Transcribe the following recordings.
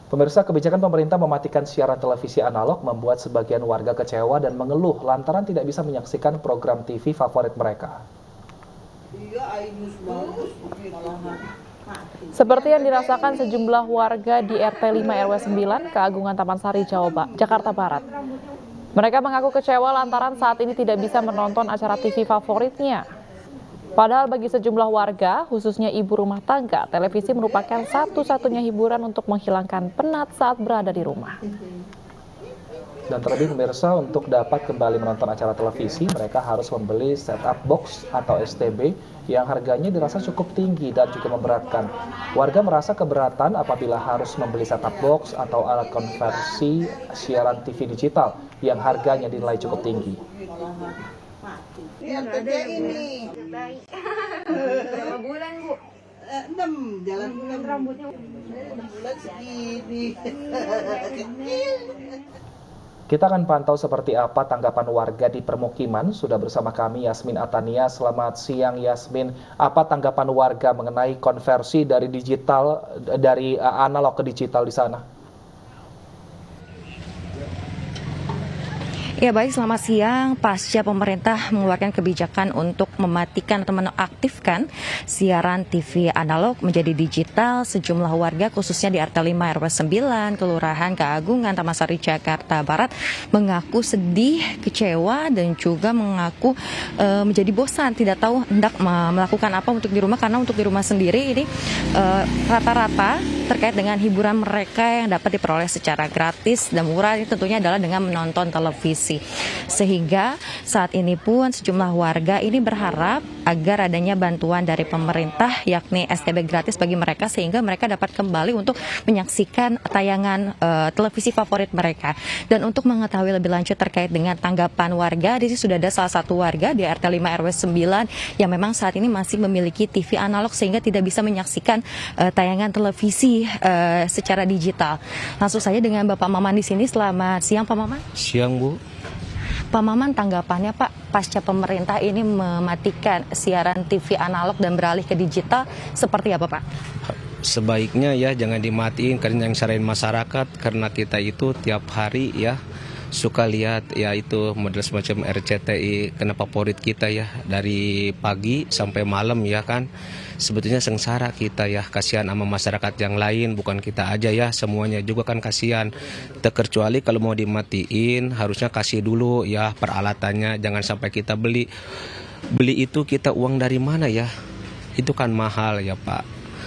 Pemirsa, kebijakan pemerintah mematikan siaran televisi analog membuat sebagian warga kecewa dan mengeluh lantaran tidak bisa menyaksikan program TV favorit mereka. Seperti yang dirasakan sejumlah warga di RT 5 RW 9 Keagungan Taman Sari, Jakarta Barat. Mereka mengaku kecewa lantaran saat ini tidak bisa menonton acara TV favoritnya. Padahal bagi sejumlah warga, khususnya ibu rumah tangga, televisi merupakan satu-satunya hiburan untuk menghilangkan penat saat berada di rumah. Dan terlebih pemirsa, untuk dapat kembali menonton acara televisi, mereka harus membeli set-up box atau STB yang harganya dirasa cukup tinggi dan juga memberatkan. Warga merasa keberatan apabila harus membeli set-up box atau alat konversi siaran TV digital yang harganya dinilai cukup tinggi. Lihat kerja ini. Berapa bulan, Bu? 6 jalan bulan rambutnya 6 bulan segini. Kecil. Kita akan pantau seperti apa tanggapan warga di permukiman. Sudah bersama kami Yasmin Atania. Selamat siang Yasmin. Apa tanggapan warga mengenai konversi dari analog ke digital di sana? Ya baik, selamat siang. Pasca pemerintah mengeluarkan kebijakan untuk mematikan atau menonaktifkan siaran TV analog menjadi digital, sejumlah warga khususnya di RT 5 RW 9 Kelurahan Keagungan Taman Sari, Jakarta Barat mengaku sedih, kecewa dan juga mengaku menjadi bosan, tidak tahu hendak melakukan apa untuk di rumah, karena untuk di rumah sendiri ini rata-rata terkait dengan hiburan mereka yang dapat diperoleh secara gratis dan murah ini tentunya adalah dengan menonton televisi. Sehingga saat ini pun sejumlah warga ini berharap agar adanya bantuan dari pemerintah yakni STB gratis bagi mereka sehingga mereka dapat kembali untuk menyaksikan tayangan televisi favorit mereka. Dan untuk mengetahui lebih lanjut terkait dengan tanggapan warga, di sini sudah ada salah satu warga di RT 5 RW 9 yang memang saat ini masih memiliki TV analog sehingga tidak bisa menyaksikan tayangan televisi secara digital. Langsung saja dengan Bapak Maman di sini. Selamat siang Pak Maman. Siang Bu. Pak Maman, tanggapannya Pak pasca pemerintah ini mematikan siaran TV analog dan beralih ke digital seperti apa Pak? Sebaiknya ya jangan dimatiin karena yang saranin masyarakat, karena kita itu tiap hari ya suka lihat ya itu model semacam RCTI karena favorit kita ya dari pagi sampai malam ya kan. Sebetulnya sengsara kita ya, kasihan sama masyarakat yang lain, bukan kita aja ya, semuanya juga kan kasihan. Terkecuali kalau mau dimatiin harusnya kasih dulu ya peralatannya, jangan sampai kita beli itu kita uang dari mana ya, itu kan mahal ya Pak.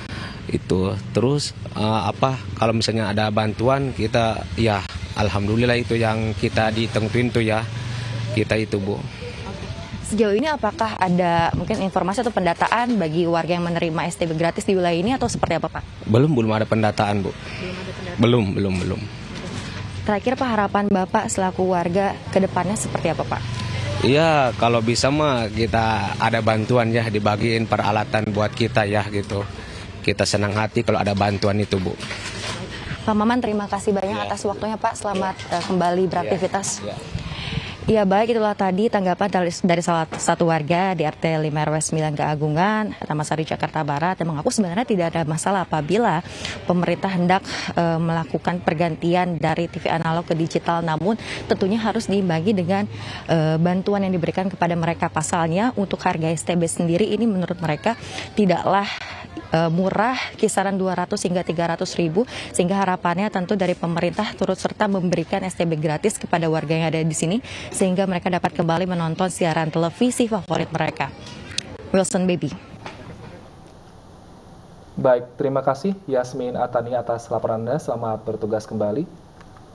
Itu terus kalau misalnya ada bantuan kita ya alhamdulillah itu yang kita ditentuin tuh ya kita itu Bu. Sejauh ini apakah ada mungkin informasi atau pendataan bagi warga yang menerima STB gratis di wilayah ini atau seperti apa Pak? Belum ada pendataan Bu. Belum. Terakhir Pak, harapan Bapak selaku warga ke depannya seperti apa Pak? Iya, kalau bisa mah kita ada bantuan ya, dibagiin peralatan buat kita ya gitu. Kita senang hati kalau ada bantuan itu Bu. Pak Maman, terima kasih banyak atas waktunya Pak. Selamat kembali beraktivitas. Ya baik, itulah tadi tanggapan dari salah satu warga di RT 5 RW 9 Keagungan, Taman Sari, Jakarta Barat yang mengaku sebenarnya tidak ada masalah apabila pemerintah hendak melakukan pergantian dari TV analog ke digital, namun tentunya harus diimbangi dengan bantuan yang diberikan kepada mereka. Pasalnya untuk harga STB sendiri ini menurut mereka tidaklah murah, kisaran 200 hingga 300 ribu, sehingga harapannya tentu dari pemerintah turut serta memberikan STB gratis kepada warga yang ada di sini sehingga mereka dapat kembali menonton siaran televisi favorit mereka. Wilson Baby. Baik, terima kasih Yasmin Atania atas laporan Anda. Selamat bertugas kembali.